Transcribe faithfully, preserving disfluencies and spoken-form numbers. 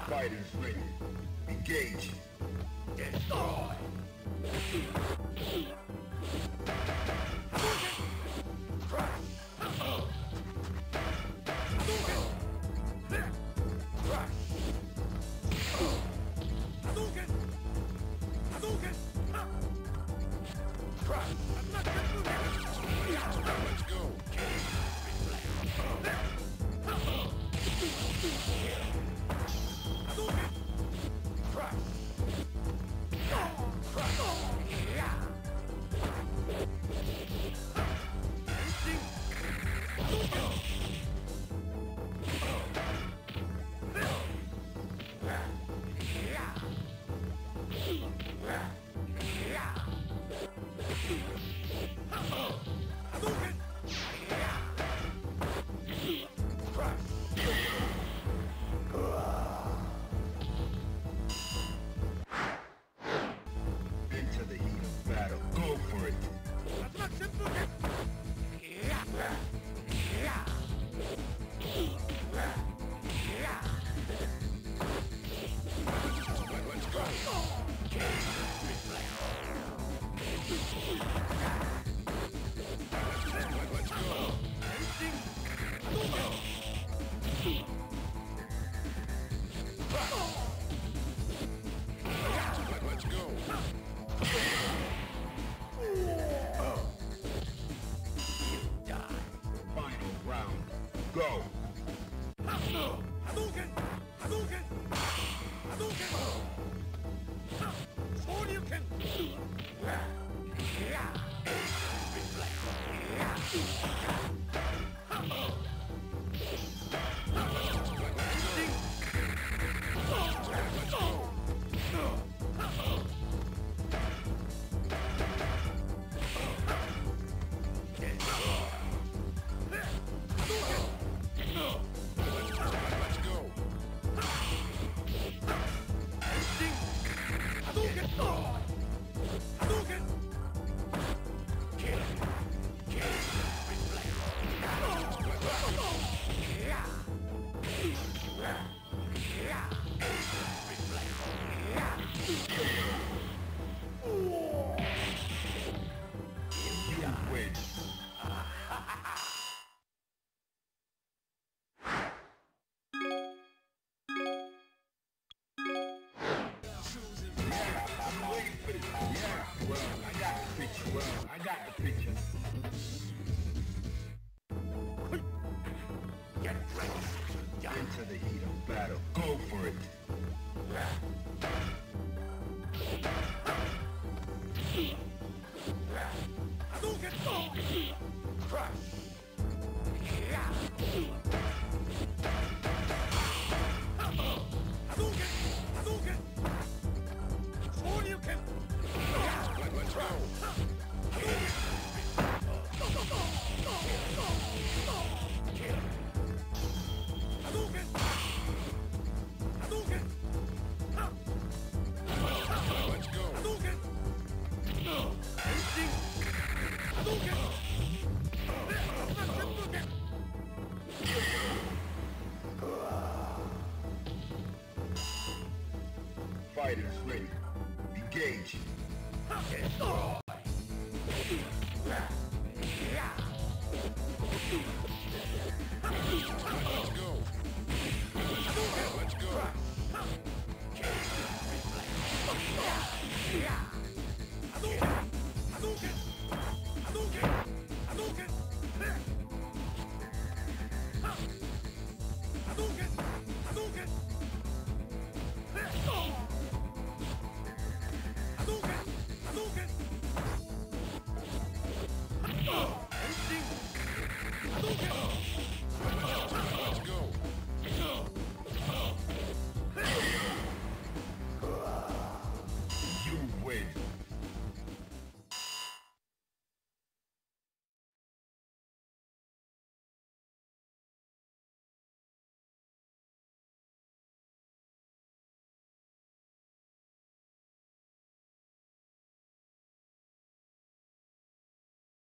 Fighters ready. Engage. Destroy! Crush! Crush! Hadouken! Hadouken! Crush! Let's go! Hadouken! Crush! Crush! Instinct! Hadouken! Hadouken! Crush! Into the heat of battle. Go for it. 마지막旋風剣! Let's go! Let's go! Instinct! Hadouken! Let's go! Final round. Go. Hadouken! Hadouken! Hadouken! Shoryuken! Let's go! Let's go! Instinct! Hadouken! Hadouken! Kill! Kill! You win. I'm waiting for this. Yeah, well, I got the picture. Well, I got the picture. Get ready! Into the heat of battle. Go for it. Hadouken! Crush! Hadouken! Hadouken! Shoryuken! Let's go! Hadouken! Hadouken! Let's go! Hadouken! Instinct! Hadouken! Hadouken! Fighters ready. Engage. Destroy!